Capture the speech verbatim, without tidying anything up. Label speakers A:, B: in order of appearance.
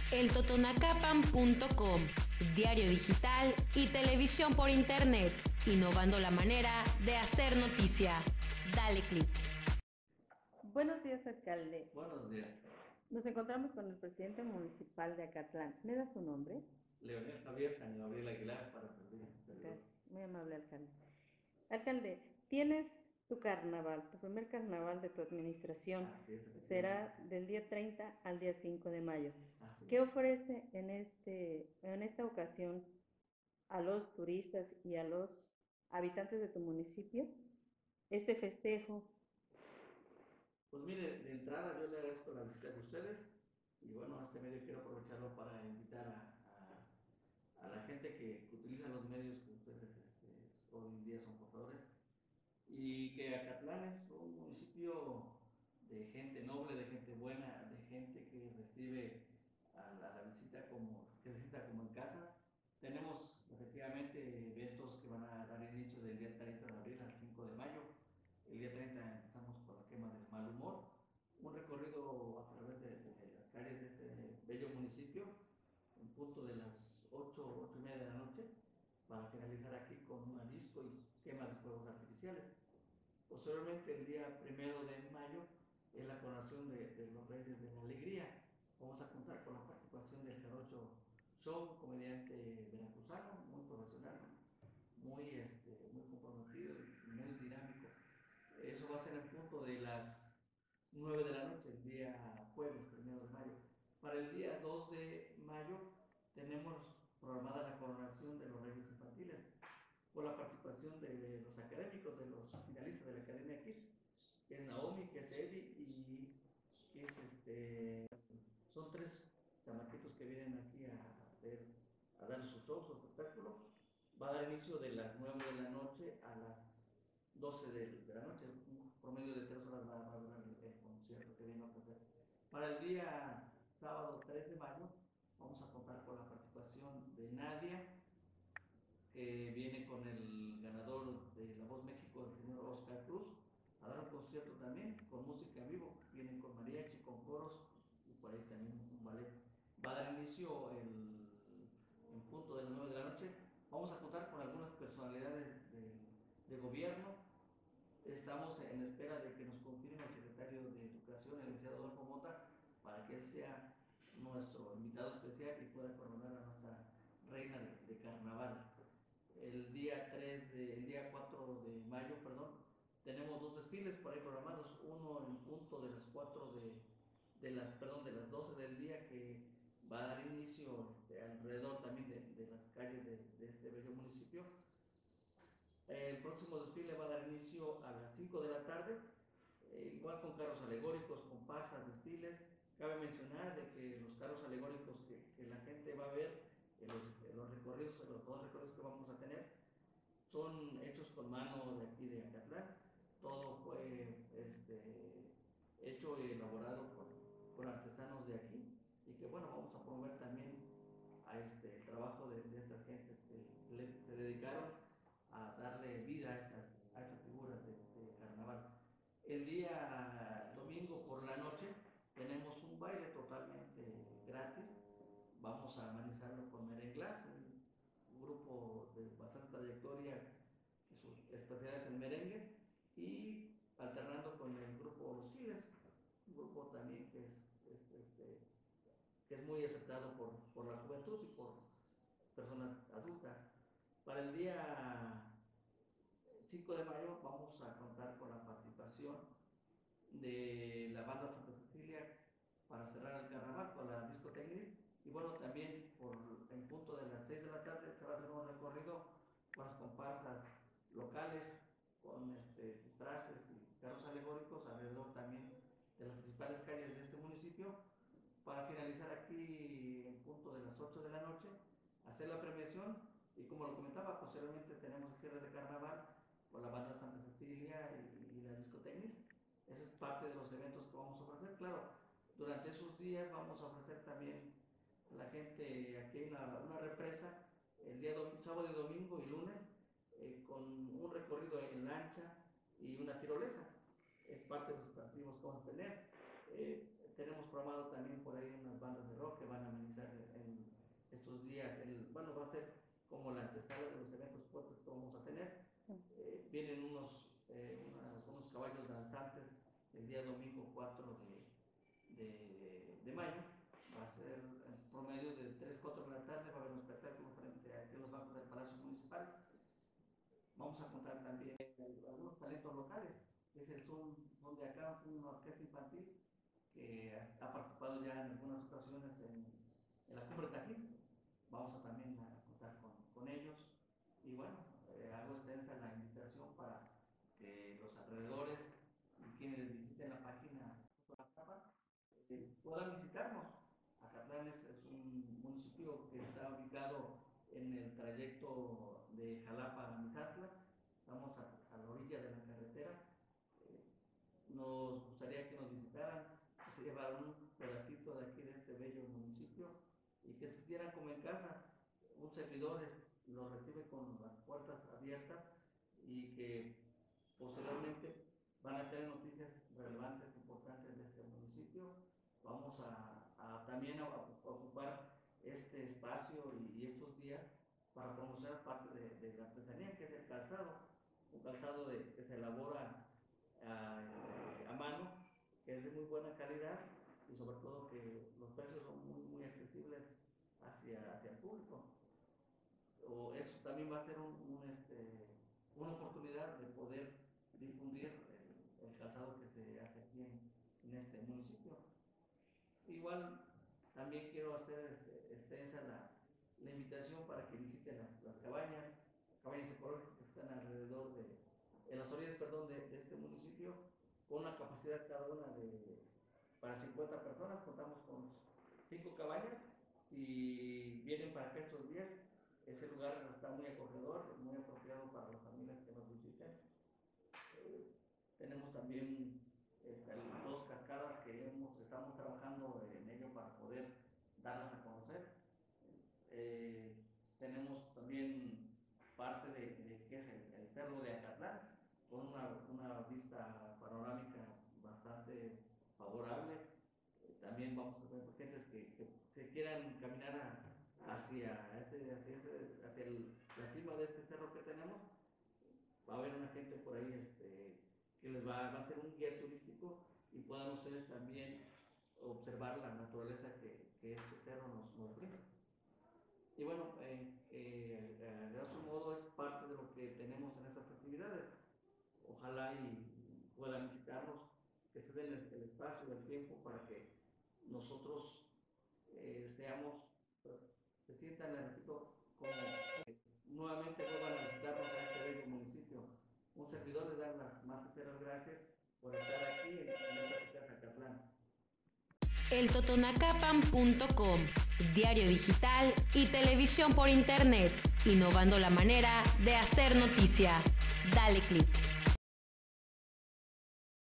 A: el totonacapan punto com, diario digital y televisión por internet, innovando la manera de hacer noticia. Dale clic.
B: Buenos días, alcalde.
C: Buenos días.
B: Nos encontramos con el presidente municipal de Acatlán. ¿Me da su nombre?
C: Leonel Javier San Gabriel Aguilar para servir.
B: Gracias. Muy amable, alcalde. Alcalde, tienes tu carnaval, tu primer carnaval de tu administración.
C: Así es,
B: será del día treinta al día cinco de mayo.
C: Así
B: ¿Qué
C: es.
B: ofrece en, este, en esta ocasión a los turistas y a los habitantes de tu municipio este festejo?
C: Pues mire, de entrada yo le agradezco la visita de ustedes y bueno, a este medio quiero aprovecharlo para invitar a, a, a la gente que, que utiliza los medios que ustedes este, hoy en día son portadores y que Acatlán es un municipio de gente noble, de gente buena, de gente que recibe a la, a la visita como, que visita como en casa. Tenemos efectivamente eventos que van a dar inicio del día treinta de abril al cinco de mayo. El día treinta empezamos con la quema del mal humor, un recorrido a través de, de las calles de este bello municipio, en punto de las ocho, ocho y media de la noche, para finalizar aquí con una disco y quema de fuegos artificiales. Posteriormente, el día primero de mayo, es la coronación de, de los Reyes de la Alegría. Vamos a contar con la participación del Jarocho Show, comediante veracruzano, muy profesional, muy, este, muy comprometido y muy dinámico. Eso va a ser en punto de las nueve de la noche, el día jueves, primero de mayo. Para el día dos de mayo tenemos programada la coronación de los Reyes Infantiles, con la participación de los académicos, de los finalistas de la Academia Kids, que es Naomi, que es Eddie y que es este, son tres chamaquitos que vienen aquí a, hacer, a dar su show, su espectáculo. Va a dar inicio de las nueve de la noche a las doce de, de la noche, un promedio de tres horas va a durar el, el concierto que viene a ofrecer. Para el día sábado tres de mayo vamos a contar con la participación de Nadia, que viene con el ganador de La Voz México, el señor Oscar Cruz, a dar un concierto también con música en vivo. Vienen con mariachi, con coros y por ahí también un ballet. Va a dar inicio el, en punto de las nueve de la noche. Vamos a contar con algunas personalidades de, de gobierno. Estamos en espera de que nos confirme el secretario de Educación, el licenciado Adolfo Mota, para que él sea nuestro invitado especial y pueda coronar a nuestra reina de, de carnaval. El día tres de, el día cuatro de mayo, perdón, tenemos dos desfiles por ahí programados, uno en punto de las cuatro de, de las, perdón, de las doce del día, que va a dar inicio este, alrededor también de, de las calles de, de este bello municipio. El próximo desfile va a dar inicio a las cinco de la tarde, eh, igual con carros alegóricos, comparsas, desfiles. Cabe mencionar de que los carros alegóricos que, que la gente va a ver en los, en los recorridos, en los dos recorridos que vamos a tener, son hechos con mano de aquí de Acatlán. Todo fue este, hecho y elaborado por, por artesanos de aquí y que bueno, vamos a promover también a este el trabajo de, de estas gentes que le, se dedicaron a darle vida a estas, a estas figuras de, de carnaval. El día domingo por la noche tenemos un baile totalmente gratis. Vamos a amenizarlo con merenglás, un grupo de bastante trayectoria, que su especialidad es el merengue, y alternando con el grupo Los Giles, un grupo también que es, es, este, que es muy aceptado por, por la juventud y por personas adultas. Para el día cinco de mayo vamos a contar con la participación de la banda Santa Cecilia para cerrar el carnaval con la discoteca. Y bueno, también por en punto de las seis de la tarde se va a hacer un recorrido con las comparsas locales, con este, disfraces y carros alegóricos alrededor también de las principales calles de este municipio, para finalizar aquí en punto de las ocho de la noche, hacer la premiación y como lo comentaba, posteriormente tenemos el cierre de carnaval con la banda Santa Cecilia y, y la discoteca. Esa es parte de los eventos que vamos a ofrecer. Claro, durante esos días vamos a ofrecer también a la gente, aquí hay una, una represa, el día do, sábado y domingo y lunes, eh, con un recorrido en lancha y una tirolesa. Es parte de los activos que vamos a tener. Eh, tenemos programado también por ahí unas bandas de rock que van a amenizar estos días, el, bueno, va a ser como la antesala de los eventos fuertes que vamos a tener. Eh, vienen unos, eh, unas, unos caballos danzantes el día domingo cuatro de, de, de mayo. Va a ser en promedio de tres, cuatro de la tarde, va a haber un espectáculo frente a los bancos del Palacio Municipal. Vamos a contar también algunos talentos locales. Ese son, son de acá, son una orquesta infantil que ha participado ya en algunas ocasiones en, en la Cumbre Tajín. Vamos a también a contar con, con ellos. Y bueno, eh, hago extensa la invitación para que los alrededores y quienes visiten la página eh, puedan visitarnos. Acatlán es, es un municipio que está ubicado en el trayecto de Jalapa a Mixantla. Estamos a, a la orilla de la carretera. Eh, nos gustaría que nos visitaran, que se llevaran un pedacito de aquí de este bello municipio y que se hicieran como en casa. Un servidor los recibe con las puertas abiertas y que posteriormente van a tener noticias relevantes, importantes de este municipio. Vamos a, a también a, a ocupar este espacio y, y estos días para promocionar parte de, de la artesanía, que es el calzado, un calzado de, que se elabora a, a mano, que es de muy buena calidad y sobre todo que los precios son muy, muy accesibles hacia, hacia el público. O eso también va a ser un, un, este, una oportunidad de poder difundir el, el calzado que se hace aquí en, en este municipio. Igual también quiero hacer este, extensa la, la invitación para que visiten las, las cabañas, cabañas ecológicas que están alrededor de, en las orillas, perdón, de, de este municipio, con una capacidad cada una de para cincuenta personas. Contamos con cinco cabañas y vienen para acá estos días. Ese lugar está muy acogedor, muy apropiado para las familias que nos visiten. Eh, tenemos también este, dos cascadas que hemos, estamos trabajando en ello para poder darlas a conocer. Eh, tenemos también parte de, de que es el, el cerro de Acatlán, con una, una vista panorámica bastante favorable. Eh, también vamos a tener gentes que, que, que quieran caminar a, hacia, ese, hacia, ese, hacia el, la cima de este cerro que tenemos. Va a haber una gente por ahí este, que les va, va a ser un guía turístico y puedan ustedes también observar la naturaleza que, que este cerro nos, nos brinda. Y bueno, eh, eh, de otro modo es parte de lo que tenemos en estas actividades. Ojalá y puedan visitarnos, que se den el, el espacio, el tiempo para que nosotros eh, seamos, se sientan, les repito, como eh, nuevamente vuelvan a visitarnos a este bello municipio. Un servidor les da las más sinceras gracias por estar aquí en, en esta ciudad de Acatlán.
A: el totonacapan punto com, diario digital y televisión por internet, innovando la manera de hacer noticia. Dale click.